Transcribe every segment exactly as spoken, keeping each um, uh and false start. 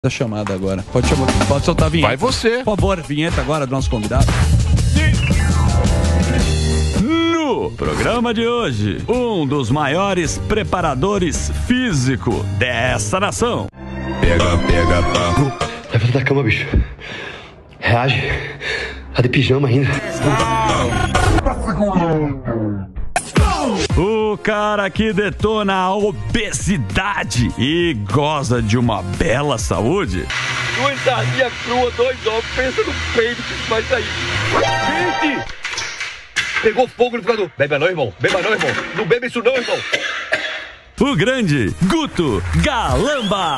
da chamada agora. Pode, chamar, pode soltar a vinheta. Vai você. Por favor, vinheta agora do nosso convidado. No programa de hoje, um dos maiores preparadores físico dessa nação. Pega, pega, papo. Levanta da cama, bicho. Reage. Tá de pijama ainda. O cara que detona a obesidade e goza de uma bela saúde. Duas sardinhas cruas, dois ovos, pensa no peito que vai sair. Gente! Pegou fogo no ficador. Beba não, irmão. Beba não, irmão. Não beba isso não, irmão. O grande Guto Galamba.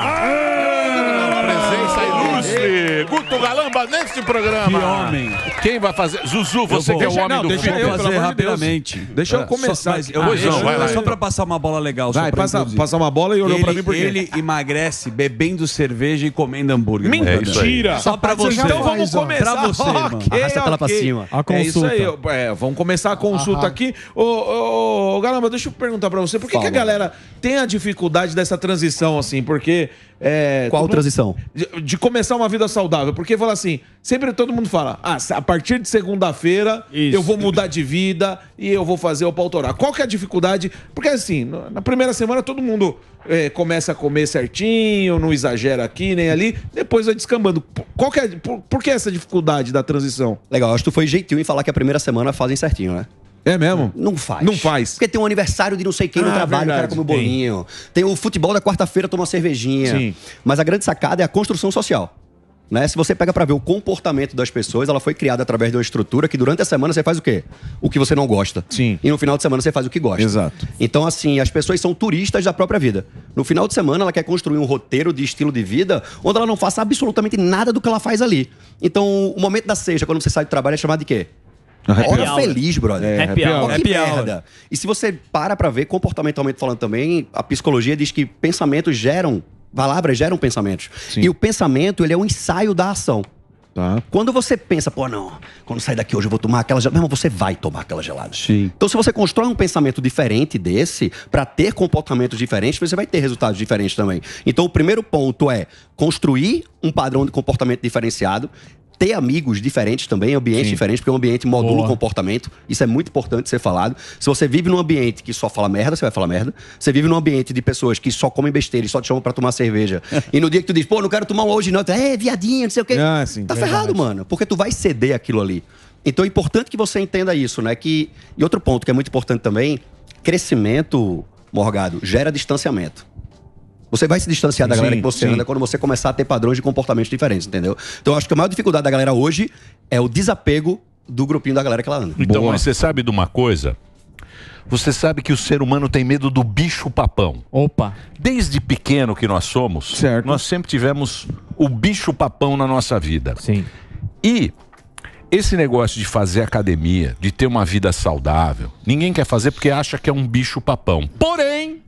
Presença ilustre. Guto Galamba neste programa. Que homem. Quem vai fazer? Zuzu, você que é o homem não, do deixa filme. eu fazer rapidamente. Deixa eu começar. Só, mas eu Ah, vou deixa, não, vai lá. só pra passar uma bola legal. Vai, só pra passa, introduzir. passa uma bola e olhou ele, pra mim por quê? Ele emagrece bebendo cerveja e comendo hambúrguer. Mentira! Só pra você. Então vamos começar. Pra você, irmão. Ok, Arrasta ela pra ok. cima. A consulta. É isso aí. É, vamos começar a consulta aqui. Ô, ô, ô, Galamba, deixa eu perguntar pra você. Por que, que a galera tem a dificuldade dessa transição, assim? Porque... É, Qual todo- transição? De, de começar uma vida saudável. Porque fala assim, sempre todo mundo fala, ah, a partir de segunda-feira Isso. eu vou mudar de vida e eu vou fazer o pautorar. Qual que é a dificuldade? Porque assim, no- na primeira semana todo mundo é, começa a comer certinho, não exagera aqui nem ali, depois vai descambando. P- Qual que é, por, por que essa dificuldade da transição? Legal, acho que tu foi gentil em falar que a primeira semana fazem certinho, né? É mesmo? Não faz. Não faz. Porque tem um aniversário de não sei quem no Ah, trabalho, o cara verdade, come o tem. bolinho. Tem. o futebol da quarta-feira, toma uma cervejinha. Sim. Mas a grande sacada é a construção social. Né? Se você pega pra ver o comportamento das pessoas, ela foi criada através de uma estrutura que durante a semana você faz o quê? O que você não gosta. Sim. E no final de semana você faz o que gosta. Exato. Então, assim, as pessoas são turistas da própria vida. No final de semana, ela quer construir um roteiro de estilo de vida onde ela não faça absolutamente nada do que ela faz ali. Então, o momento da sexta, quando você sai do trabalho, é chamado de quê? Hora hour. feliz, brother. É, happy hour. Ó, que Happy hour. merda. E se você para pra ver, comportamentalmente falando também, a psicologia diz que pensamentos geram, palavras geram pensamentos. Sim. E o pensamento, ele é um ensaio da ação. Tá. Quando você pensa, pô, não, quando sair daqui hoje eu vou tomar aquela gelada. Meu irmão, você vai tomar aquela gelada. Sim. Então, se você constrói um pensamento diferente desse, pra ter comportamentos diferentes, você vai ter resultados diferentes também. Então, o primeiro ponto é construir um padrão de comportamento diferenciado, ter amigos diferentes também, ambientes Sim. diferentes, porque o ambiente modula o comportamento. Isso é muito importante ser falado. Se você vive num ambiente que só fala merda, você vai falar merda. Você vive num ambiente de pessoas que só comem besteira e só te chamam pra tomar cerveja. E no dia que tu diz, pô, não quero tomar um hoje não, tu, é, viadinho, não sei o quê. Ah, sim, tá verdade. ferrado, mano. Porque tu vai ceder aquilo ali. Então é importante que você entenda isso, né? Que... E outro ponto que é muito importante também, crescimento, Morgado, gera distanciamento. Você vai se distanciar da Sim, galera que você sim. anda quando você começar a ter padrões de comportamentos diferentes, entendeu? Então eu acho que a maior dificuldade da galera hoje é o desapego do grupinho da galera que ela anda. Então, Boa. mas você sabe de uma coisa? Você sabe que o ser humano tem medo do bicho papão. Opa. Desde pequeno que nós somos, Certo. nós sempre tivemos o bicho papão na nossa vida. Sim. E esse negócio de fazer academia, de ter uma vida saudável, ninguém quer fazer porque acha que é um bicho papão. Porém,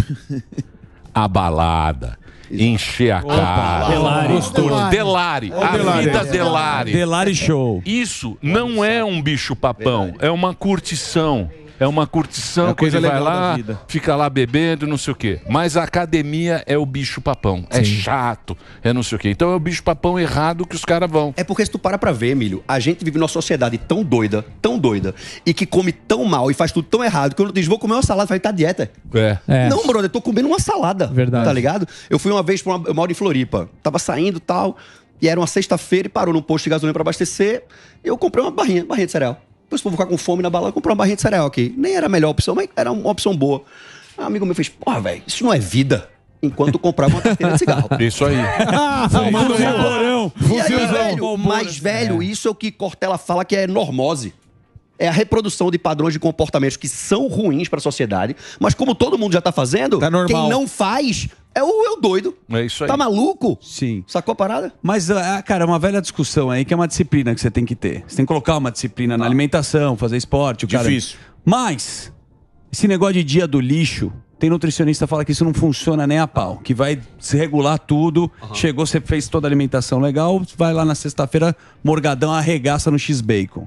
a balada, encher a cara, Delari. gostoso, delari, a Delari. vida delari. Delari Show. Isso não é um bicho papão, é uma curtição. É uma curtição É que coisa ele vai legal da lá, vida. fica lá bebendo, não sei o quê. Mas a academia é o bicho papão. É chato, é não sei o quê. Então é o bicho papão errado que os caras vão. É porque se tu para pra ver, Emílio, a gente vive numa sociedade tão doida, tão doida, e que come tão mal e faz tudo tão errado, que quando tu diz, vou comer uma salada, vai tá dieta. É. É. Não, brother, eu tô comendo uma salada. Verdade. Tá ligado? Eu fui uma vez pra uma. Eu moro em Floripa. Tava saindo e tal. E era uma sexta-feira e parou num posto de gasolina pra abastecer. Eu comprei uma barrinha, barrinha de cereal. Depois, se eu vou ficar com fome na balada, eu comprei uma barrinha de cereal aqui. Nem era a melhor opção, mas era uma opção boa. Um amigo meu fez, porra, velho, isso não é vida. Enquanto eu comprava uma carteira de cigarro. Isso aí. Manda um porão. E aí, velho, mas, velho, isso é o que Cortella fala que é normose. É a reprodução de padrões de comportamentos que são ruins para a sociedade, mas como todo mundo já tá fazendo, Tá normal. quem não faz é o, é o doido. É isso aí. Tá maluco? Sim. Sacou a parada? Mas, ah, cara, é uma velha discussão aí que é uma disciplina que você tem que ter. Você tem que colocar uma disciplina na alimentação, fazer esporte. O cara... Difícil. Mas, esse negócio de dia do lixo, tem nutricionista que fala que isso não funciona nem a pau. Que vai se regular tudo. Chegou, você fez toda a alimentação legal, vai lá na sexta-feira, Morgadão arregaça no X-Bacon.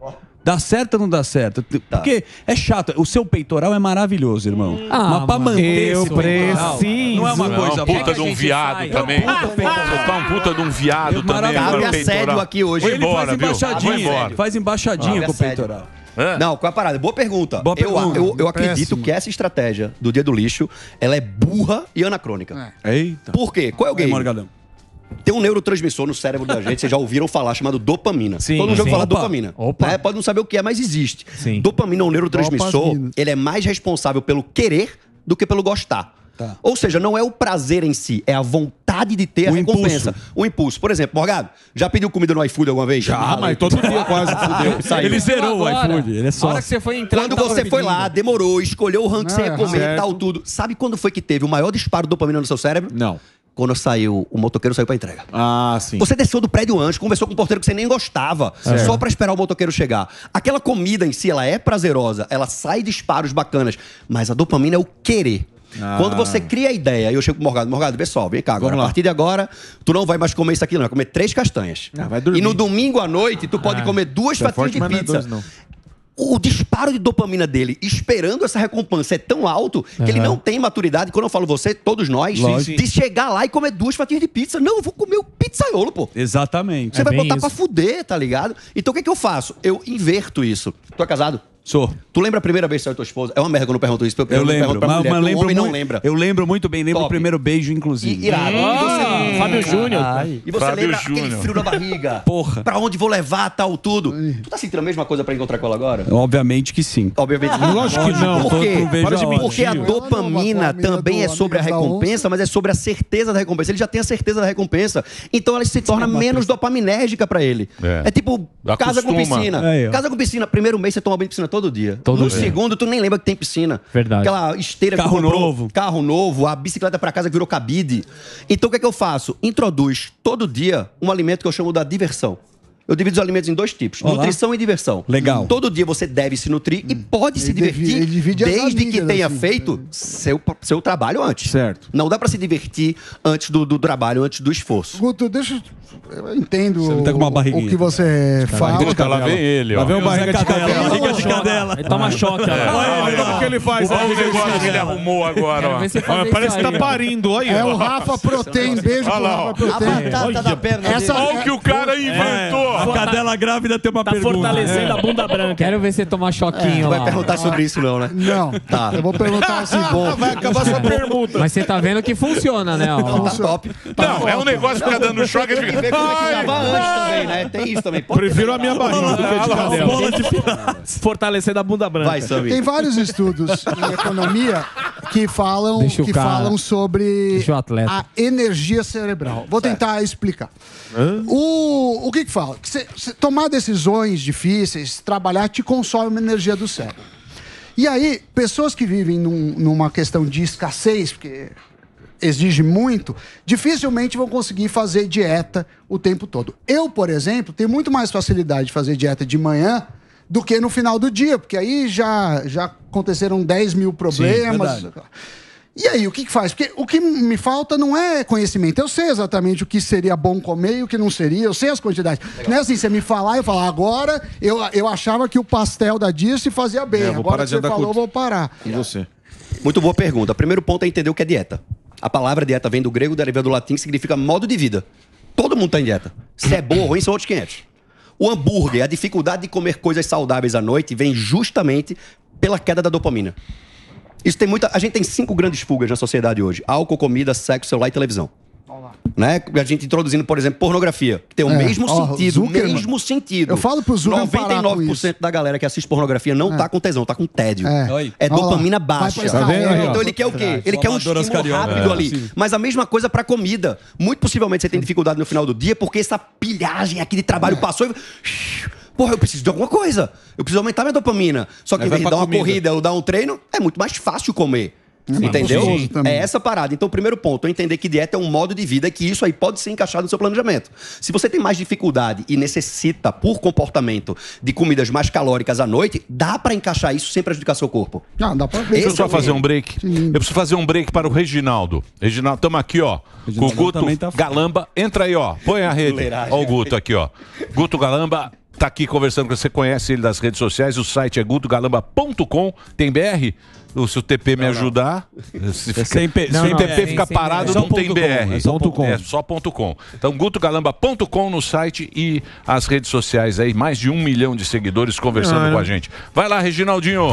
Dá certo ou não dá certo? Porque é chato. O seu peitoral é maravilhoso, irmão. Ah, mas pra mano. manter Eu esse peitoral, preciso. não é uma Não, coisa um puta boa. de um viado também. Você tá um puta de um viado também. Cabe agora, assédio peitoral. aqui hoje. Vou Ele embora, faz viu? embaixadinha, Vou embora. faz embaixadinha Ah, com o assédio. peitoral. Não, qual é a parada? Boa pergunta. Boa eu, pergunta. eu, eu acredito Péssimo. que essa estratégia do dia do lixo, ela é burra e anacrônica. Eita. Por quê? Qual é o Aí, game? Morgadão. Tem um neurotransmissor no cérebro da gente, vocês já ouviram falar, chamado dopamina. Sim, Todo mundo já ouviu sim. falar Opa. dopamina. Opa. Né? Pode não saber o que é, mas existe. Sim. Dopamina é um neurotransmissor, ele é mais responsável pelo querer do que pelo gostar. Tá. Ou seja, não é o prazer em si, é a vontade de ter a O recompensa. impulso. O impulso. Por exemplo, Morgado, já pediu comida no iFood alguma vez? Ah, mas todo dia quase fudeu. Saiu. Ele zerou o Agora, iFood. Ele é A só. hora que você foi entrar... Quando não tava você foi lá, pedindo. demorou, escolheu o ranking que você ia Ah, comer e certo. tal, tudo. Sabe quando foi que teve o maior disparo de dopamina no seu cérebro? Não. Quando saiu, o motoqueiro saiu pra entrega. Ah, sim. Você desceu do prédio antes, conversou com o porteiro que você nem gostava, só pra esperar o motoqueiro chegar. Aquela comida em si, ela é prazerosa, ela sai disparos bacanas, mas a dopamina é o querer. Ah. Quando você cria a ideia, aí eu chego pro Morgado, Morgado, vê só, vem cá agora. Vamos lá. A partir de agora, tu não vai mais comer isso aqui, não. Vai comer três castanhas. Ah, vai dormir. E no domingo à noite, tu pode comer duas Você é fatias forte, de mas não é pizza. dois, não. O disparo de dopamina dele, esperando essa recompensa, é tão alto que ele não tem maturidade, quando eu falo você, todos nós, Lógico. de chegar lá e comer duas fatias de pizza. Não, eu vou comer o pizzaiolo, pô. Exatamente. Você vai bem botar isso. pra fuder, tá ligado? Então o que, que eu faço? Eu inverto isso. Tu é casado? Sou. Tu lembra a primeira vez que saiu tua esposa? É uma merda que eu não pergunto isso. Eu não lembro, pergunto pra mas, mulher, mas porque o lembro homem muito, não lembra. Eu lembro muito bem, lembro Top. o primeiro beijo, inclusive. E, irado. E você, Fábio Júnior. e você Fábio lembra aquele Júnior. frio na barriga? Porra. Pra onde vou levar, tal, tudo. Tu tá sentindo a mesma coisa pra encontrar com ela agora? Obviamente que sim. Obviamente. Lógico que não. Por quê? Não vejo Para de a hora. Porque a mentir. dopamina Ela não, a também é amiga sobre a da recompensa, onça. mas é sobre a certeza da recompensa. Ele já tem a certeza da recompensa. Então ela se torna menos dopaminérgica pra ele. É. É, tipo casa com Acostuma. piscina. Aí, ó. Casa com piscina. Primeiro mês você toma banho de piscina todo dia. Todo no dia. segundo, tu nem lembra que tem piscina. Verdade. Aquela esteira Carro que tu comprou, novo. Carro novo, a bicicleta pra casa que virou cabide. Então o que é que eu faço? Introduz todo dia um alimento que eu chamo da diversão. Eu divido os alimentos em dois tipos: Olá. nutrição e diversão. Legal. Todo dia você deve se nutrir e pode se Ele divide- divertir ele divide as desde que amigas, tenha assim. feito seu, seu trabalho antes. Certo. Não dá pra se divertir antes do, do trabalho, antes do esforço. Guto, deixa eu... Eu entendo Você tá com uma o- barriguinha. o que você fala. Puta, lá vem ele, ó. Lá vem o barriga de Cadela, cadela. barriga de cadela. Ele toma choque, olha lá. Olha como que ele faz. Olha o né? negócio que ele arrumou agora, Quero ó. ver você fazer Ah, parece isso que tá aí, ó. parindo, olha. É o Rafa Protein, beijo pro Olha lá, ó. Rafa A Protein. batata da perna Essa- dele. Olha o que o cara inventou. A cadela grávida tem uma Tá pergunta. fortalecendo a bunda branca. Quero ver você tomar choquinho Não vai lá. perguntar sobre isso não, né? Não, Tá. eu vou perguntar assim, bom. Vai acabar sua pergunta. Mas você tá vendo que funciona, né? ó. Tá top. Não, é um negócio que fica dando choque. Ele Tem que fica... ver como é que Ai, tava antes também, né? Tem isso também. Pode Prefiro a minha barriga do que a de cadela. Bola de pilates. Fortalecendo a bunda branca. Vai, Samir. Tem vários estudos em economia que falam, Deixa o que cara- falam sobre Deixa o atleta. a energia cerebral. Vou tentar explicar. O, o que que fala? Que cê- cê tomar decisões difíceis, trabalhar, te consome uma energia do cérebro. E aí, pessoas que vivem num- numa questão de escassez, porque exige muito, dificilmente vão conseguir fazer dieta o tempo todo. Eu, por exemplo, tenho muito mais facilidade de fazer dieta de manhã do que no final do dia, porque aí já, já aconteceram dez mil problemas. verdade. E aí, o que que faz? Porque o que me falta não é conhecimento. Eu sei exatamente o que seria bom comer e o que não seria. Eu sei as quantidades. Não é assim, você me falar e eu falar, agora eu, eu achava que o pastel da Dirce fazia bem. É, vou agora parar que de você andar falou, com- eu vou parar. E você? Muito boa pergunta. Primeiro ponto é entender o que é dieta. A palavra dieta vem do grego, derivado do latim, que significa modo de vida. Todo mundo tá em dieta. Se é bom ou ruim, são outros quinhentos. O hambúrguer, a dificuldade de comer coisas saudáveis à noite, vem justamente pela queda da dopamina. Isso tem muita. A gente tem cinco grandes fugas na sociedade hoje: álcool, comida, sexo, celular e televisão. Né? A gente introduzindo, por exemplo, pornografia, que tem o É, mesmo ó, sentido, o Zuckerman. mesmo sentido. Eu falo pro Zuckerman parar com noventa e nove por cento da galera que assiste pornografia não tá com tesão, tá com tédio. É. Oi. É Olha lá. dopamina Vai baixa. pra Tá vendo aí, ó? Então ele quer o quê? Ele quer um Amadoras estímulo cariocas. rápido É, ali. sim. Mas a mesma coisa pra comida. Muito possivelmente você tem dificuldade no final do dia porque essa pilhagem aqui de trabalho É. passou e... Porra, eu preciso de alguma coisa. Eu preciso aumentar minha dopamina. Só que Aí em vez vai de dar pra uma comida. corrida ou dar um treino, é muito mais fácil comer. Entendeu? gostoso também. É essa parada. Então, o primeiro ponto é entender que dieta é um modo de vida e que isso aí pode ser encaixado no seu planejamento. Se você tem mais dificuldade e necessita, por comportamento, de comidas mais calóricas à noite, dá pra encaixar isso sem prejudicar seu corpo. Não, dá pra ver. Deixa eu Esse só é o fazer erro. um break. Sim. Eu preciso fazer um break para o Reginaldo. Reginaldo, estamos aqui, ó. Com o Reginaldo Guto também tá fora. Galamba. Entra aí, ó. Põe a rede. Fuleiragem. Ó o Guto aqui, ó. Guto Galamba. tá aqui conversando com você, conhece ele das redes sociais, o site é guto galamba ponto com, tem B R? O se o T P me ajudar, se fica, sem P- se não, o não, T P sem- fica sem- parado, é só não tem ponto B R. com, é só ponto com. É só ponto com. Então, guto galamba ponto com no site e as redes sociais aí, mais de um milhão de seguidores conversando Ah, com é. a gente. Vai lá, Reginaldinho.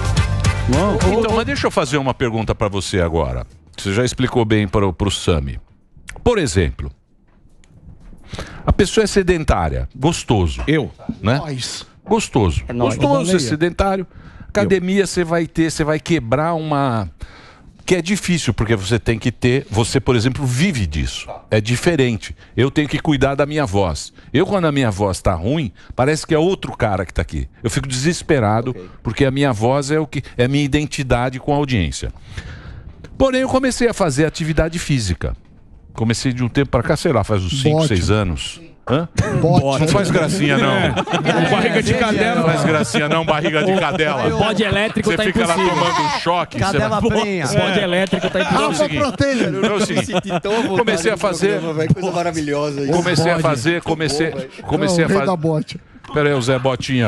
Então, mas deixa eu fazer uma pergunta para você agora. Você já explicou bem para o Sami. Por exemplo, a pessoa é sedentária, gostoso. Eu? Né? Nós. Gostoso. É nóis. Gostoso, Eu ser sedentário. Academia você vai ter, você vai quebrar uma... Que é difícil, porque você tem que ter... Você, por exemplo, vive disso. É diferente. Eu tenho que cuidar da minha voz. Eu, quando a minha voz tá ruim, parece que é outro cara que tá aqui. Eu fico desesperado, porque a minha voz é o que é a minha identidade com a audiência. Porém, eu comecei a fazer atividade física. Comecei de um tempo para cá, sei lá, faz uns cinco, Bote. seis anos. Hã? Bote. Não faz gracinha, não. Barriga de cadela. Não faz gracinha, não, barriga de cadela. O bode elétrico Você tá fica lá impossível. tomando um choque. Cadela você vai... prenha. O bode elétrico tá Então é o Alfa seguinte, proteína. então é o seguinte, comecei a fazer... Coisa maravilhosa. isso. Comecei a Pode. fazer, comecei, comecei É a o rei fazer... da bote. Pera aí, o Zé Botinha.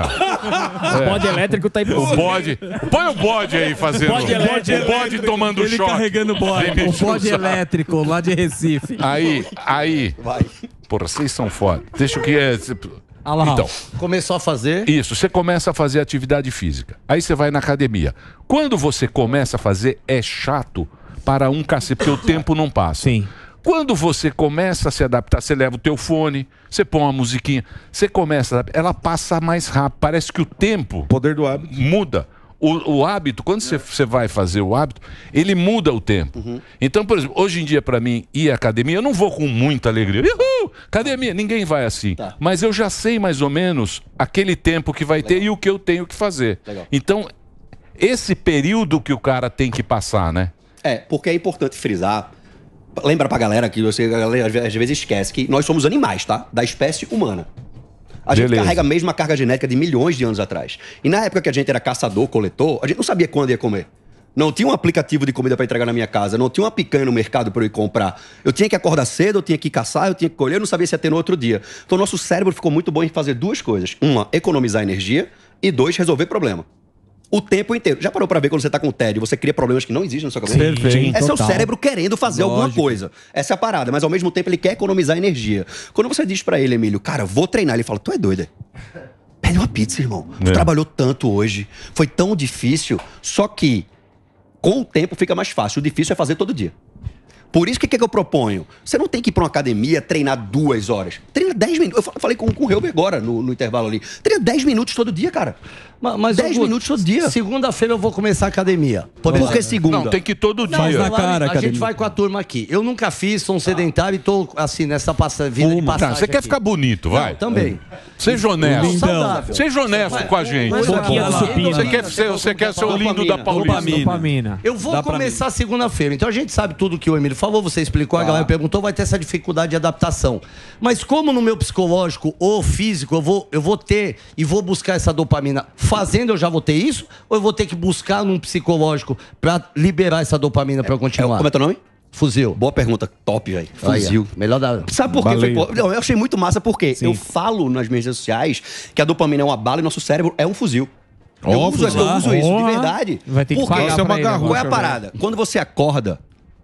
O bode elétrico tá O impossível. bode. Põe o bode aí fazendo. Bode elétrico. O bode tomando Ele choque. carregando o bode. Vem me O encher bode saco. elétrico lá de Recife. Aí, aí. Porra, vocês são foda. Deixa o que é. Ah lá. Então, Começou a fazer. isso, você começa a fazer atividade física. Aí você vai na academia. Quando você começa a fazer, é chato para um cacete, porque o tempo não passa. Sim. Quando você começa a se adaptar, você leva o teu fone, você põe uma musiquinha, você começa, a, ela passa mais rápido. Parece que o tempo Poder do hábito. muda. O, o hábito, quando você, você vai fazer o hábito, ele muda o tempo. Então, por exemplo, hoje em dia, para mim, ir à academia, eu não vou com muita alegria. Uhul! Academia, ninguém vai assim. Mas eu já sei mais ou menos aquele tempo que vai ter e o que eu tenho que fazer. Legal. Então, esse período que o cara tem que passar, né? É, porque é importante frisar. Lembra pra galera que você, a galera às vezes esquece que nós somos animais, tá? Da espécie humana. A gente Beleza. carrega a mesma carga genética de milhões de anos atrás. E na época que a gente era caçador, coletor, a gente não sabia quando ia comer. Não tinha um aplicativo de comida para entregar na minha casa, não tinha uma picanha no mercado para eu ir comprar. Eu tinha que acordar cedo, eu tinha que caçar, eu tinha que colher, eu não sabia se ia ter no outro dia. Então, nosso cérebro ficou muito bom em fazer duas coisas. Uma, economizar energia e dois, resolver problema. O tempo inteiro. Já parou pra ver quando você tá com tédio, você cria problemas que não existem na sua cabeça? Perfeito. É seu Total. cérebro querendo fazer alguma Lógico. coisa. Essa é a parada, mas ao mesmo tempo ele quer economizar energia. Quando você diz pra ele, Emílio, cara, vou treinar, ele fala, tu é doido, é? Pede uma pizza, irmão. Tu É. trabalhou tanto hoje, foi tão difícil, só que com o tempo fica mais fácil. O difícil é fazer todo dia. Por isso, o que, que eu proponho? Você não tem que ir pra uma academia treinar duas horas. Treina dez minutos. Eu fa- falei com, com o Helber agora, no, no intervalo ali. Treina dez minutos todo dia, cara. Ma- Mas, dez Augusto, minutos todo dia. Segunda-feira eu vou começar a academia. Por exemplo. que segunda? Não, tem que ir todo dia. Faz na Lá, cara, a academia. gente vai com a turma aqui. Eu nunca fiz, sou um sedentário e tô assim, nessa passa, vida de Tá, passagem você quer aqui. ficar bonito, vai. Não, também. Seja honesto. Não, saudável. Seja honesto com a gente. Mas- Boquinha do Mas- supino. Você quer ser, você quer ser o lindo da Paulista. Dopamina. Dopamina. Eu vou Dá pra começar segunda-feira. Então a gente sabe tudo que o Emílio falou, você explicou, a galera perguntou, vai ter essa dificuldade de adaptação. Mas como no meu psicológico ou físico eu vou, eu vou ter e vou buscar essa dopamina fazendo, eu já vou ter isso? Ou eu vou ter que buscar num psicológico pra liberar essa dopamina pra eu continuar? Como é teu nome? Fuzil. Boa pergunta. Top, velho. Fuzil. Aí, melhor da... Sabe por quê? Baleia. Foi- Não, eu achei muito massa porque eu falo nas minhas redes sociais que a dopamina é uma bala e nosso cérebro é um fuzil. Eu Ó, uso, eu fuzil. uso isso, de Ó. verdade. Vai ter que Por quê? pagar Isso é uma pra ele garrucha, Qual é a velho. parada? Quando você acorda,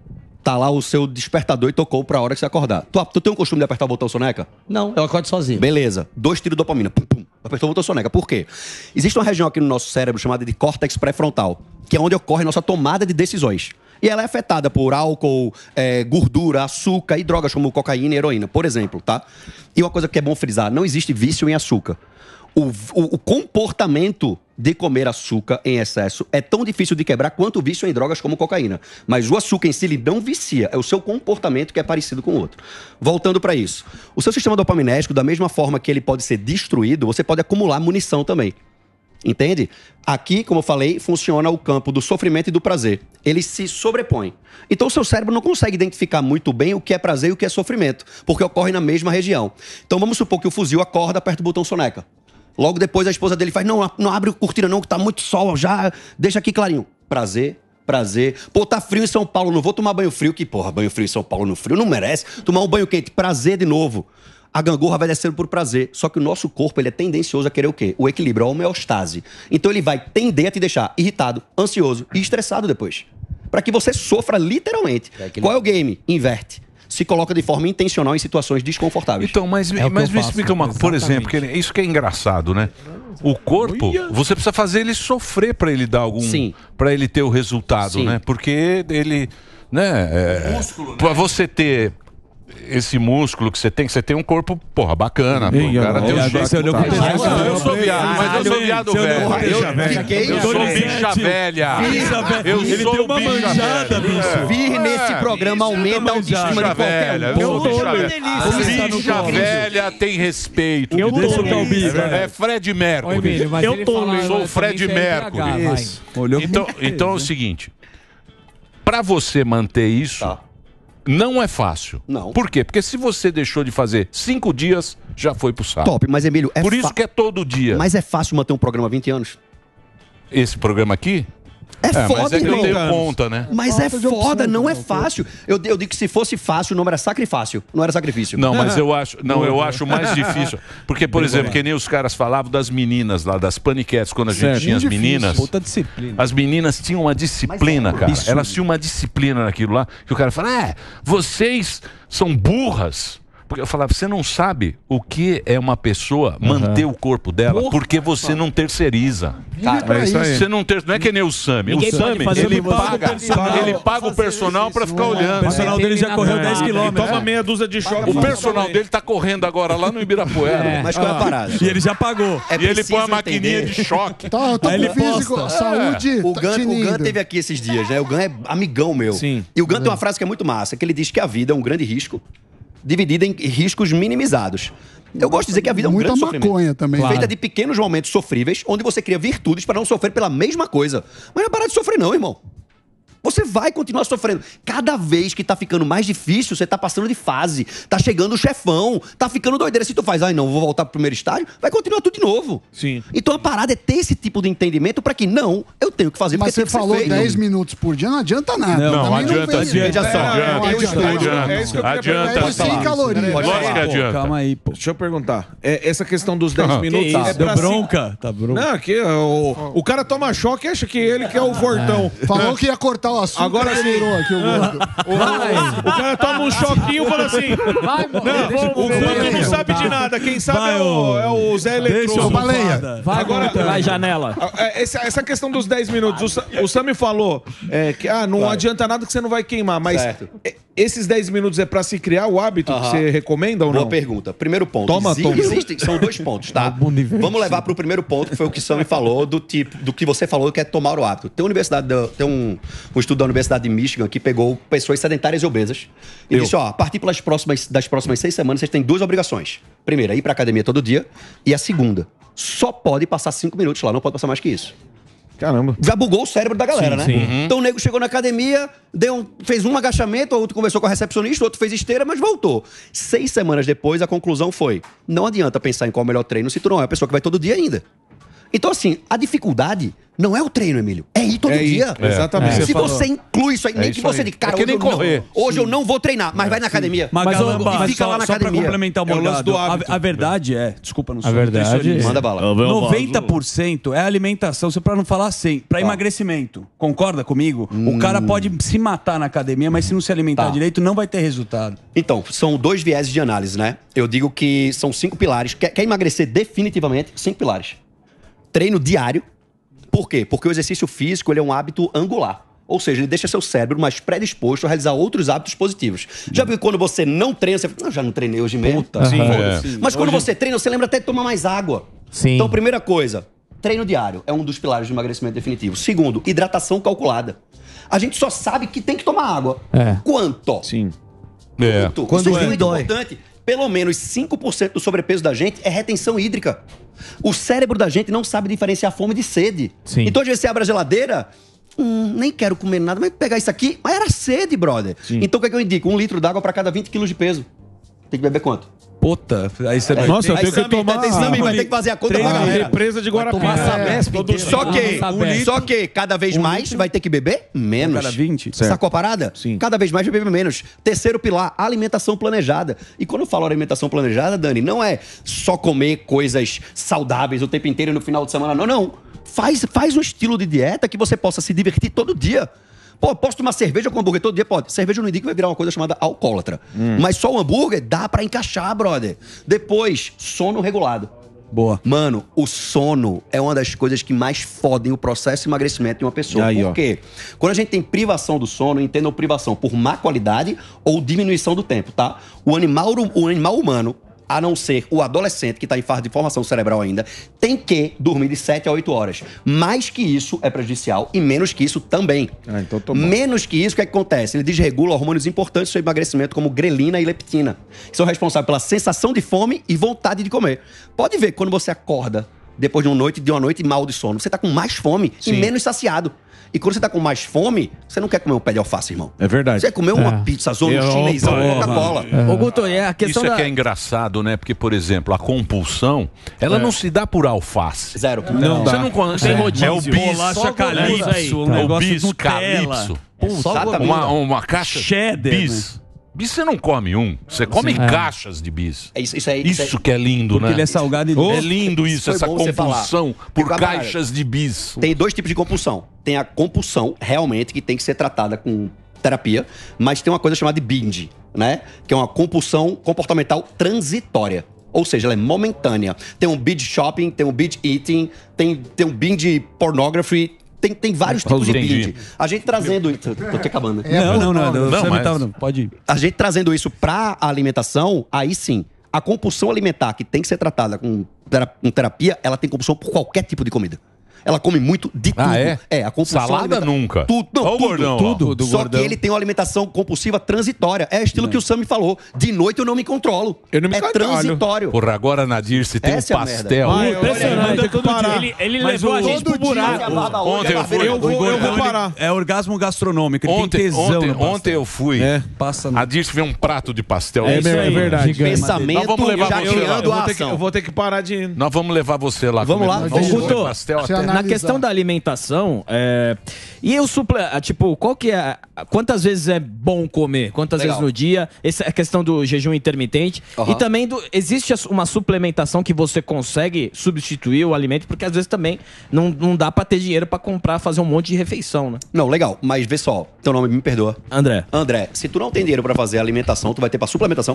tá lá o seu despertador e tocou pra hora que você acordar. Tu, tu tem o costume de apertar o botão soneca? Não, eu acordo sozinho. Beleza. Dois tiros de dopamina. Pum, pum. Apertou o botão soneca. Por quê? Existe uma região aqui no nosso cérebro chamada de córtex pré-frontal, que é onde ocorre a nossa tomada de decisões. E ela é afetada por álcool, é, gordura, açúcar e drogas como cocaína e heroína, por exemplo, tá? E uma coisa que é bom frisar, não existe vício em açúcar. O, o- o comportamento de comer açúcar em excesso é tão difícil de quebrar quanto o vício em drogas como cocaína. Mas o açúcar em si ele não vicia, é o seu comportamento que é parecido com o outro. Voltando para isso. O seu sistema dopaminérgico, da mesma forma que ele pode ser destruído, você pode acumular munição também. Entende? Aqui, como eu falei, funciona o campo do sofrimento e do prazer. Eles se sobrepõem. Então, o seu cérebro não consegue identificar muito bem o que é prazer e o que é sofrimento, porque ocorre na mesma região. Então, vamos supor que o fuzil acorda, aperta o botão soneca. Logo depois, a esposa dele faz, não, não abre a cortina não, que tá muito sol, já deixa aqui clarinho. Prazer, prazer. Pô, tá frio em São Paulo, não vou tomar banho frio, que porra, banho frio em São Paulo no frio, não merece. Tomar um banho quente, prazer de novo. A gangorra vai descendo por prazer. Só que o nosso corpo ele é tendencioso a querer o quê? O equilíbrio, a homeostase. Então ele vai tender a te deixar irritado, ansioso e estressado depois. Para que você sofra literalmente. Qual é o game? Inverte. Se coloca de forma intencional em situações desconfortáveis. Então, mas, É o que mas eu me faço, explica uma coisa, por exemplo, que ele- isso que é engraçado, né? O corpo, você precisa fazer ele sofrer para ele dar algum, para ele ter o resultado, Sim. né? Porque ele, né? É, para você ter esse músculo que você tem, que você tem um corpo, porra, bacana. Pô, o cara tem um jeito. você olhou Tá. com tesão. Eu eu sou viado, mas eu sou viado Você olhou velho. com tesão. Eu Fiquei eu sou dois bicha sete. velha. Bicha velha. Eu Ele sou deu uma bicha manjada, velha. bicho. Vir nesse programa aumenta a autoestima de Bicha qualquer velha. um. Eu sou Pô, bicha que velha. delícia. Bicha velha tem respeito. Eu Deixa tô, o Calbi, É, velho. é Fred Mercury. Ô, Emílio, mas eu ele tô, fala- sou o também Fred C N P H, Mercury. vai. Isso. Olhou Então, com então é o seguinte. Pra você manter isso, não é fácil. Não. Por quê? Porque se você deixou de fazer cinco dias, já foi pro saco. Top, mas Emílio, é Por isso fa- que é todo dia. Mas é fácil manter um programa há vinte anos? Esse programa aqui? É, mas foda, é que eu irmão. tenho conta, né? Mas é foda, não é fácil. Eu, eu digo que se fosse fácil, o nome era sacrifício, não era sacrifício. Não, mas eu acho, não, eu acho mais difícil. Porque, por exemplo, que nem os caras falavam das meninas lá, das paniquetes, quando a gente Certo. tinha as Muito difícil. meninas. Puta disciplina. As meninas tinham uma disciplina, cara. Absurdo. Elas tinham uma disciplina naquilo lá, que o cara fala, é, vocês são burras. Porque eu falava, você não sabe o que é uma pessoa manter o corpo dela, porque você não terceiriza. Cara, é isso aí. Você não, ter, não é que nem o Sami. O Ninguém pode Sami, fazer ele você. paga, personal. ele paga o personal pra ficar olhando. O personal dele já correu dez quilômetros. Toma meia dúzia de choque. O personal dele tá correndo agora lá no Ibirapuera. É. Mas qual é a parada? E ele já pagou. É E ele põe a preciso maquininha entender. de choque. Tá, eu tô Aí com ele físico, posta. saúde, O tá Gun, o tinindo. Gun teve aqui esses dias, né? O Gun é amigão meu. Sim. E o Gun tem uma frase que é muito massa, que ele diz que a vida é um grande risco, dividida em riscos minimizados. Eu gosto de dizer que a vida é um Muita grande sofrimento. maconha também. Feita de pequenos momentos sofríveis, onde você cria virtudes para não sofrer pela mesma coisa. Mas não é parar de sofrer não, irmão. Você vai continuar sofrendo. Cada vez que tá ficando mais difícil, você tá passando de fase. Tá chegando o chefão. Tá ficando doideira. Se tu faz, ai não, vou voltar pro primeiro estágio, vai continuar tudo de novo. Sim. Então a parada é ter esse tipo de entendimento pra que não, eu tenho que fazer Mas porque você tem que ser falou feito. dez minutos por dia, não adianta nada. Não, Também adianta vem- sim. Veja só. Adianta, Não eu adianta. estudo. Adianta. É isso que eu queria Adianta. perguntar. É cem calorias. Lógico que Pô, adianta. calma aí, pô. Deixa eu perguntar. É, essa questão dos dez minutos Tá, é deu pra bronca? Tá bronca. Não, aqui o, o cara toma choque e acha que ele que é o fortão. Falou que ia cortar o assunto, Agora sim. virou aqui o gordo. O, o cara toma um choquinho e fala assim. Vai, Não, o gordo não sabe de nada. Quem sabe Vai, é, o, ô. é o Zé Deixa Eletrônico. o Baleia. foda. Vai, Agora- agora, vai, janela. É, Essa, essa questão dos dez minutos, o, Sa- o Sami falou é, que ah, não adianta nada que você não vai queimar, mas Certo. é, esses dez minutos é pra se criar o hábito que Aham. você recomenda ou Boa não? pergunta. Primeiro ponto. Toma, Exi- toma. Existem, são dois pontos, tá? Vamos levar para o primeiro ponto, que foi o que o Sam falou, do tipo, do que você falou, que é tomar o hábito. Tem, uma universidade da- tem um, um estudo da Universidade de Michigan que pegou pessoas sedentárias e obesas e disse, ó, a partir pelas próximas, das próximas seis semanas, vocês têm duas obrigações. Primeira, ir pra academia todo dia. E a segunda, só pode passar cinco minutos lá, não pode passar mais que isso. Caramba. Já bugou o cérebro da galera, né? Sim, sim. Então o nego chegou na academia, deu um- fez um agachamento, o outro conversou com a recepcionista, o outro fez esteira, mas voltou. Seis semanas depois, a conclusão foi: não adianta pensar em qual é o melhor treino se tu não é a pessoa que vai todo dia ainda. Então, assim, a dificuldade não é o treino, Emílio. É ir todo É ir, dia. exatamente. Se Você falou. você inclui isso aí, nem É que isso você aí. diga, cara, É que hoje, nem eu não, correr. hoje eu não vou treinar, mas vai na academia. Magalamba, e mas fica só, lá na só pra academia. complementar o É o lance Morgado, do hábito. a, a verdade é, desculpa, não sou A verdade nutricionista. é- Manda bala. noventa por cento é alimentação, você para não falar cem, para emagrecimento. Concorda comigo? O cara pode se matar na academia, mas se não se alimentar Tá. direito, não vai ter resultado. Então, são dois vieses de análise, né? Eu digo que são cinco pilares. Quer, quer emagrecer definitivamente? Cinco pilares. Treino diário. Por quê? Porque o exercício físico ele é um hábito angular. Ou seja, ele deixa seu cérebro mais predisposto a realizar outros hábitos positivos. Já viu que quando você não treina, você fala, não, já não treinei hoje mesmo. Puta, sim. Foda-se. Mas quando você treina, você lembra até de tomar mais água. Sim. Então, primeira coisa, treino diário é um dos pilares do emagrecimento definitivo. Segundo, hidratação calculada. A gente só sabe que tem que tomar água. É. Quanto? Sim. É. Quanto? Quando Isso é é, muito dói. importante. Pelo menos cinco por cento do sobrepeso da gente é retenção hídrica. O cérebro da gente não sabe diferenciar fome de sede. Sim. Então, às vezes, você abre a geladeira, hum, nem quero comer nada, mas pegar isso aqui, mas era sede, brother. Então, o que, é que eu indico? Um litro d'água para cada vinte quilos de peso. Tem que beber quanto? Puta, aí você vai Nossa, eu ter- tenho que Aí, tomar... Sammy, Sammy vai ter que fazer a conta pra Três galera. represa de Guarapira. Tomar Sabesp Todo- inteiro. Só que, Sabesp. só que cada vez mais vai ter que beber menos. Cada vinte? Sacou a parada? Sim. Cada vez mais vai beber menos. Terceiro pilar, alimentação planejada. E quando eu falo alimentação planejada, Dani, não é só comer coisas saudáveis o tempo inteiro e no final de semana, não, não. Faz, faz um estilo de dieta que você possa se divertir todo dia. Pô, posso tomar cerveja com hambúrguer todo dia? Pode. Cerveja não indica que vai virar uma coisa chamada alcoólatra. Mas só o hambúrguer dá pra encaixar, brother. Depois, sono regulado. Boa. Mano, o sono é uma das coisas que mais fodem o processo de emagrecimento de uma pessoa. Aí, ó. Por quê? Quando a gente tem privação do sono, entendam privação por má qualidade ou diminuição do tempo, tá? O animal, o animal humano, a não ser o adolescente que está em fase de formação cerebral ainda, tem que dormir de sete a oito horas. Mais que isso é prejudicial e menos que isso também. Ah, então tô bom. Menos que isso, o que, é que acontece? Ele desregula hormônios importantes do seu emagrecimento, como grelina e leptina, que são responsáveis pela sensação de fome e vontade de comer. Pode ver, quando você acorda depois de uma noite, de uma noite mal de sono, você tá com mais fome e menos saciado. E quando você tá com mais fome, você não quer comer um pé de alface, irmão. É verdade. Você quer comer uma pizza zona, um Eu- chinesão, Opa, Coca-Cola. Ô, Guto, é a questão Isso é da... que é engraçado, né? Porque, por exemplo, a compulsão, ela não se dá por alface. Zero. Não Você dá. não conhece. Tem É, rodízio. é o bis. Bolacha Só calypso, aí. um É o negócio bis, Nutella. calypso. Só Exatamente. Uma, uma caixa Cheddar, bis. Bis você não come um, você come caixas de bis. É isso, isso, é, Isso isso é- que é lindo, Porque né? ele é salgado e É doce. lindo isso, Foi essa bom você falar. compulsão por Fica barato. caixas de bis. Tem dois tipos de compulsão. Tem a compulsão, realmente, que tem que ser tratada com terapia, mas tem uma coisa chamada de binge, né? Que é uma compulsão comportamental transitória. Ou seja, ela é momentânea. Tem um binge shopping, tem um binge eating, tem, tem um binge pornography, tem, tem vários tipos de Entendi. binge. A gente trazendo... Tô, tô te acabando, né? Não, não, não. Não, Você mas- tava- não, Pode ir. A gente trazendo isso pra alimentação, aí sim, a compulsão alimentar que tem que ser tratada com, tera- com terapia, ela tem compulsão por qualquer tipo de comida. Ela come muito de tudo. Ah, é? a compulsão Salada alimenta- nunca. Tudo, não, Ó o tudo, gordão, ó. tudo. Do Só gordão. que ele tem uma alimentação compulsiva transitória. É estilo que o Sam me falou. De noite eu não me controlo. Eu não me é controlo. transitório. Porra, agora, Nadir, se tem Essa é um a merda. pastel. Vai, olha, Impressionante. manda tudo parar. Ele, ele Mas levou o- a gente pro Todo dia buraco. a barba hoje, Ontem a eu fui- barbeira Eu vou, eu vou Ele- parar. É orgasmo gastronômico. Ele Ontem, tem tesão ontem, no pastel. ontem eu fui. É. Passa no... A Dirce veio um prato de pastel. É, isso é aí, verdade. gigante. Pensamento Nós vamos levar já você lá. criando Eu a vou, ter que, ação. eu vou ter que parar de... Nós vamos levar você lá. Vamos comer- lá. Vamos Guto, comer pastel você até. ana- Na Analisar. questão da alimentação, é... e o suple... ah, tipo, qual que é... Quantas vezes é bom comer? Quantas Legal. vezes no dia? Essa é a questão do jejum intermitente. Aham. E também do... existe uma suplementação que você consegue substituir o alimento, porque às vezes também não, não dá pra ter dinheiro pra comprar, fazer um monte de refeição, né? Não, legal. Mas vê só. Teu nome me perdoa. André. André, se tu não tem dinheiro pra fazer alimentação, tu vai ter pra suplementação.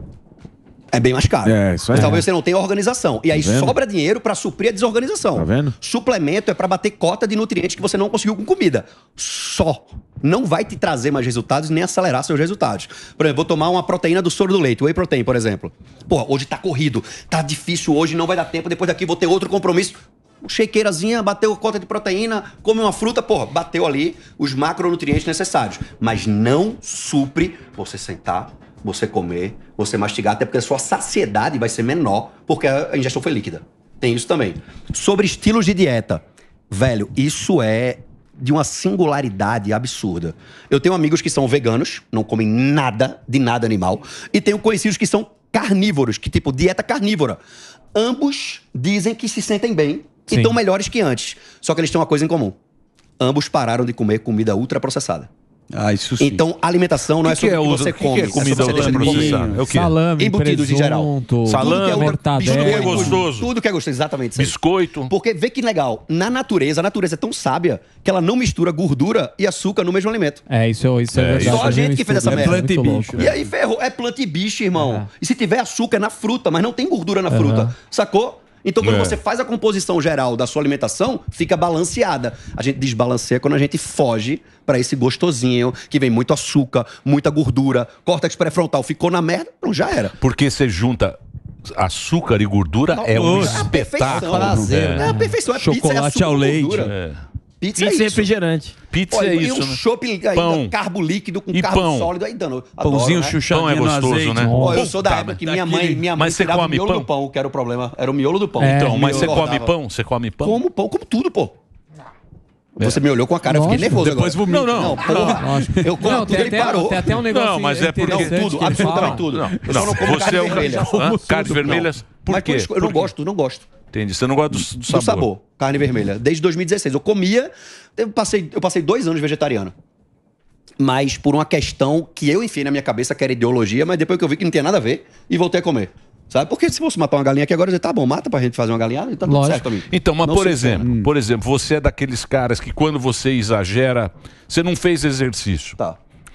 É bem mais caro. É, isso aí. Mas talvez você não tenha organização. E aí vendo? sobra dinheiro pra suprir a desorganização. Tá vendo? Suplemento é pra bater cota de nutrientes que você não conseguiu com comida. Só. Não vai te trazer mais resultados nem acelerar seus resultados. Por exemplo, vou tomar uma proteína do soro do leite, whey protein, por exemplo. Pô, hoje tá corrido, tá difícil hoje, não vai dar tempo, depois daqui vou ter outro compromisso. Shakeirazinha, bateu a cota de proteína, come uma fruta, porra, bateu ali os macronutrientes necessários. Mas não supre você sentar, você comer, você mastigar, até porque a sua saciedade vai ser menor, porque a ingestão foi líquida. Tem isso também. Sobre estilos de dieta. Velho, isso é de uma singularidade absurda. Eu tenho amigos que são veganos, não comem nada de nada animal, e tenho conhecidos que são carnívoros, que tipo, dieta carnívora. Ambos dizem que se sentem bem e Sim. estão melhores que antes. Só que eles têm uma coisa em comum. Ambos pararam de comer comida ultraprocessada. Ah, isso sim. Então, alimentação não é O que sobre é o que uso- você o que come. que é comida sobre o que você deixa de comer. ultraprocessada? É o quê? Salame, Embutidos em geral. presunto, Salame, Tudo que é ultra- mortadela. Tudo que é biscoito, gostoso. Tudo que é gostoso, exatamente. isso aí. Biscoito. Porque vê que legal, na natureza, a natureza é tão sábia que ela não mistura gordura e açúcar no mesmo alimento. É, isso é, isso é, É, verdade. só a Eu vi gente um que fez estudo, essa é merda. muito É planta e louco. bicho. E aí ferrou, é planta e bicho, irmão. É. E se tiver açúcar é na fruta, mas não tem gordura na fruta, sacou? Então quando É. você faz a composição geral da sua alimentação, fica balanceada. A gente desbalanceia quando a gente foge pra esse gostosinho, que vem muito açúcar, muita gordura, córtex pré-frontal ficou na merda, não já era. Porque você junta açúcar e gordura, é um Nossa, a perfeição. espetáculo. Prazer, É. É a perfeição, é pizza, é Chocolate açúcar ao com leite. gordura. É. Pizza, Pizza é e isso. refrigerante. Pizza Olha, é e isso, um né? chopp ainda, Pão. carbo líquido com E carbo pão. sólido aí dando. Pãozinho Adoro, né? chuchadinho Pão é no gostoso, azeite. né? Ó, eu sou da Puta, época que daquele- minha mãe, minha mãe Mas você tirava come o miolo pão? do pão, que era o problema. Era o miolo do pão. É, Então, mas você Engordava. come pão? Você come pão? Como pão, como tudo, pô. Você me olhou com a cara, eu fiquei Lógico. nervoso Depois agora. vomita. Não, não, porra. Lógico. Eu como Não, tudo, tem ele até- parou. tem até um negócio Não, mas é porque... Não, tudo, absolutamente tudo. Não, Eu só não como você carne é um vermelha. Hã? Carnes vermelhas? Por Mas quê? isso, eu não gosto, não gosto. Entendi. Você não gosta do, do sabor. Do sabor, carne vermelha. Desde dois mil e dezesseis. Eu comia, eu passei, eu passei dois anos vegetariano. Mas por uma questão que eu enfiei na minha cabeça, que era ideologia, mas depois que eu vi que não tinha nada a ver, e voltei a comer. Sabe? Porque se fosse matar uma galinha aqui agora, eu ia dizer, tá bom, mata pra gente fazer uma galinhada e tá tudo certo pra mim. Então, mas Não por se exemplo, funciona. por exemplo, você é daqueles caras que quando você exagera, você não fez exercício. Tá.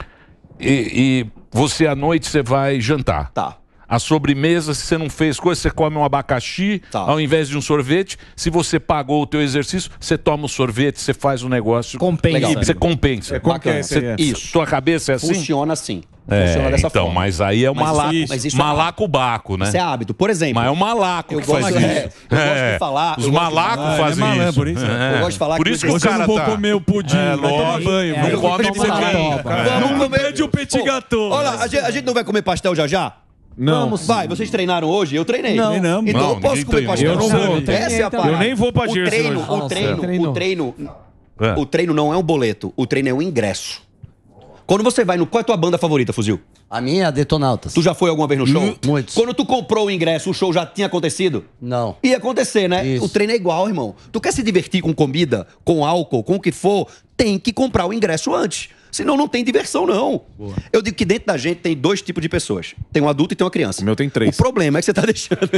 E, e você à noite você vai jantar. Tá. A sobremesa, se você não fez coisa, você come um abacaxi Tá. ao invés de um sorvete. Se você pagou o teu exercício, você toma o sorvete, você faz o negócio. Compensa. Legal. Você compensa. É, como que é esse Você- aí? Isso. Tua cabeça é assim? Funciona assim. É, Funciona dessa então, forma. mas aí é o Mas malaco, isso- mas isso é malaco-baco, né? Isso é hábito. Por exemplo... Mas é o malaco eu que gosto, faz é, isso. Eu gosto É, de falar... Os eu gosto de malacos falar- fazem é malandro, isso. por isso. É. Eu gosto de falar Por que isso o que o Hoje eu cara não vou tá... comer o pudim, É, vai tomar lógico. banho. É, Não eu come vou que você tomar ganha. toba. Vamos comer... Pede o petit gâteau. Olha, a gente, a gente não vai comer pastel já já? Não. Vamos. Vai, vocês treinaram hoje? Eu treinei. Não. Treinamos. Então Não, eu posso ninguém comer treinou. pastel. Eu não vou. Essa é a Eu parada. nem vou pra O Gerson treino, hoje. o Nossa, treino, treinou. o treino... É. O treino não é um boleto. O treino é um ingresso. Quando você vai no... Qual é a tua banda favorita, Fuzil? A minha é a Detonautas. Tu já foi alguma vez no show? Muitos. Quando tu comprou o ingresso, o show já tinha acontecido? Não. Ia acontecer, né? Isso. O treino é igual, irmão. Tu quer se divertir com comida, com álcool, com o que for, tem que comprar o ingresso antes. Senão não tem diversão, não. Eu digo que dentro da gente tem dois tipos de pessoas. Tem um adulto e tem uma criança. O meu tem três. O problema é que você tá deixando...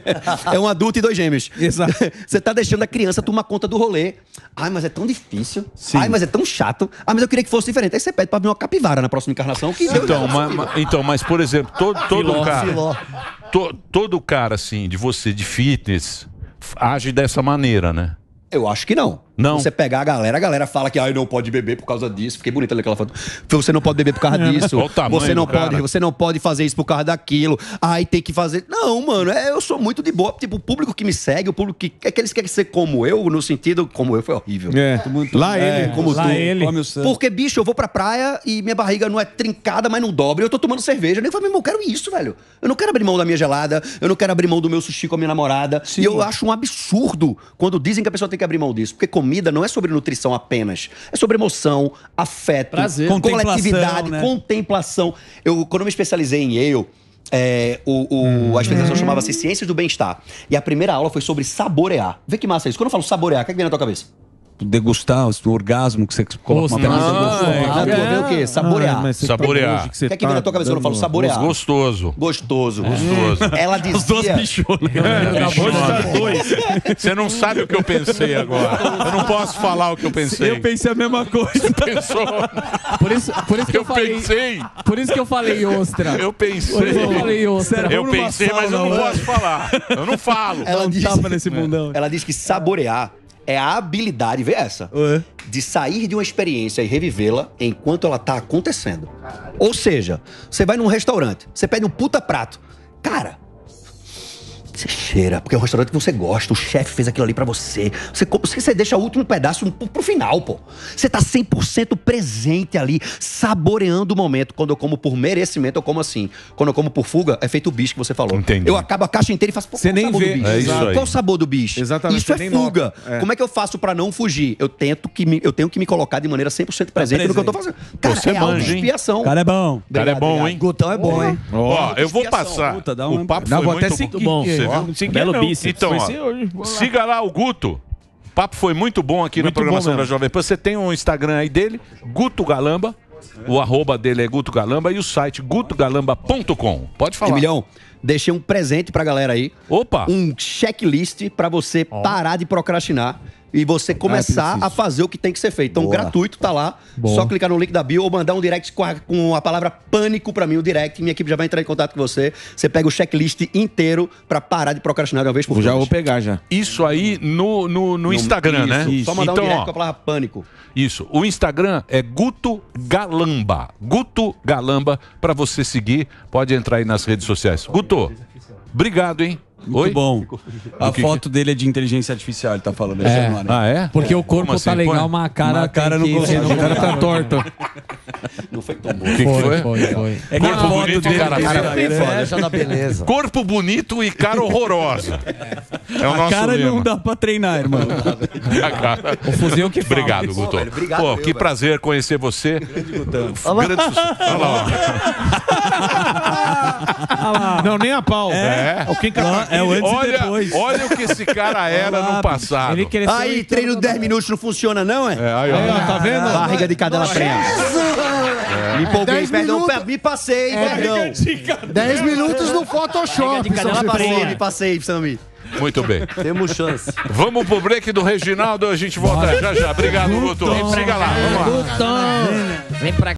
é um adulto e dois gêmeos. Exato. Você tá deixando a criança tomar conta do rolê. Ai, mas é tão difícil. Ai, mas é tão chato. Ah, mas eu queria que fosse diferente. Aí você pede pra abrir uma capivara na próxima encarnação. Que Então, mas, mas- então, mas por exemplo, todo, todo Filó, cara, filó. to- todo cara assim de você de fitness f- age dessa maneira, né? Eu acho que não. Não. Você pegar a galera, a galera fala que ah, eu não pode beber por causa disso. Fiquei bonita ali aquela foto. Você não pode beber por causa disso. Olha o tamanho Você não do cara. pode, você não pode fazer isso por causa daquilo. Aí tem que fazer. Não, mano, é, eu sou muito de boa. Tipo, o público que me segue, o público que é que eles querem ser como eu, no sentido como eu foi horrível. É. Lá É, ele. como lá tu. ele. Come o sangue. Porque, bicho, eu vou pra praia e minha barriga não é trincada, mas não dobra. E eu tô tomando cerveja. Eu nem falo, meu irmão, eu quero isso, velho. Eu não quero abrir mão da minha gelada. Eu não quero abrir mão do meu sushi com a minha namorada. E eu acho um absurdo quando dizem que a pessoa tem que abrir mão disso. Porque comida não é sobre nutrição apenas. É sobre emoção, afeto, Prazer. coletividade, Contemplação, né? contemplação. Eu, quando eu me especializei em Yale, é, o, o- a especialização chamava-se Ciências do Bem-Estar. E a primeira aula foi sobre saborear. Vê que massa isso. Quando eu falo saborear, o que, é que vem na tua cabeça? Degustar o orgasmo que você coloca uma Nossa, pizza não, gostosa. é, Na tua vê o quê? Saborear. Ah, mas você Saborear. tá longe você O que é que vem na tua cabeça quando eu falo dando- saborear? Gostoso. Gostoso. Gostoso. Ela dizia... As duas bichonas. Acabou de dar dois. Você não sabe o que eu pensei agora. Eu não posso falar o que eu pensei. Eu pensei a mesma coisa. Pensou? Por isso, por isso que eu, Eu falei. pensei. Por isso que eu falei ostra. Eu Por isso pensei. que eu falei ostra. Eu pensei, mas eu não posso falar. Eu não falo. Ela um diz, tapa nesse mundão. ela diz que saborear é a habilidade, vê essa, de sair de uma experiência e revivê-la enquanto ela tá acontecendo. Ou seja, você vai num restaurante, você pede um puta prato. Cara, você cheira, porque é um restaurante que você gosta, o chefe fez aquilo ali pra você. Você, co- você, você deixa o último pedaço pro, pro final, pô. Você tá cem por cento presente ali, saboreando o momento. Quando eu como por merecimento, eu como assim. Quando eu como por fuga, é feito o bicho que você falou. Entendi. Eu acabo a caixa inteira e faço, pô, Você qual o nem sabor vê. do bicho? É isso aí. Qual o sabor do bicho? Exatamente, Isso é você nem fuga. nota. É. Como é que eu faço pra não fugir? Eu tento que me, eu tenho que me colocar de maneira cem por cento presente no que eu tô fazendo. Cara, Você é manja, hein? autoexpiação. O cara é bom. O cara é bom, hein? Gutão é bom, hein? Ó, eu vou Expiação. passar. Puta, dá O uma- papo Não, foi vou muito até seguir. bom. Você viu? Não segui, Belo não. bíceps. Então, Vai ó, ser hoje, vou lá. siga lá o Guto. O papo foi muito bom aqui na Muito bom programação mesmo. da Jovem Pan. Você tem um Instagram aí dele, Guto Galamba. O arroba dele é Guto Galamba e o site guto galamba ponto com. Pode falar. Emilhão, deixei um presente pra galera aí. Opa! Um checklist pra você parar de procrastinar e você começar preciso. a fazer o que tem que ser feito. Então, Boa. gratuito, tá lá. Só clicar no link da bio ou mandar um direct com a, com a palavra pânico pra mim, o direct. Minha equipe já vai entrar em contato com você. Você pega o checklist inteiro pra parar de procrastinar de uma vez por Já todas. vou pegar já. Isso aí no, no, no Instagram, né? Isso, Só mandar então, um direct ó, com a palavra pânico. isso. O Instagram é Guto Galamba. Guto Galamba, pra você seguir. Pode entrar aí nas redes sociais. Guto, Obrigado, hein? Muito Oi? bom. A O que foto dele é de inteligência artificial, ele tá falando. É. Esse Ah, é? Porque o corpo Como assim? tá legal, Põe- mas a cara, Mas a cara tem não que- consegue. o cara tá torto. Não foi tão bom. O que, que Foi, foi? foi, foi. É que a Corpo foto bonito e dele cara tem feio. Instagram, Inveja da beleza. Corpo bonito e cara horrorosa. É o A nosso cara lema. não dá pra treinar, irmão. A cara. O fuzil que fala. Obrigado, Guto. velho, obrigado Pô, eu, que velho. prazer conhecer você. Grande sucesso. Olha lá, ó. Não, nem a pau. É. O Kim Kataguiri. É o antes e Olha, depois. olha o que esse cara era no passado. Ele cresceu Aí, e- treino dez minutos não funciona, não, é? É, aí, ó. Aí, ó, tá vendo? Barriga de cadela prenha. Me empolguei, dez perdão, minutos. me passei, perdão. dez minutos no Photoshop. Me São passei, Cipó. me passei, Samir. Muito bem. Temos chance. Vamos pro break do Reginaldo, a gente volta já já. Obrigado, Guto. Siga lá, vamos lá. Guto, vem pra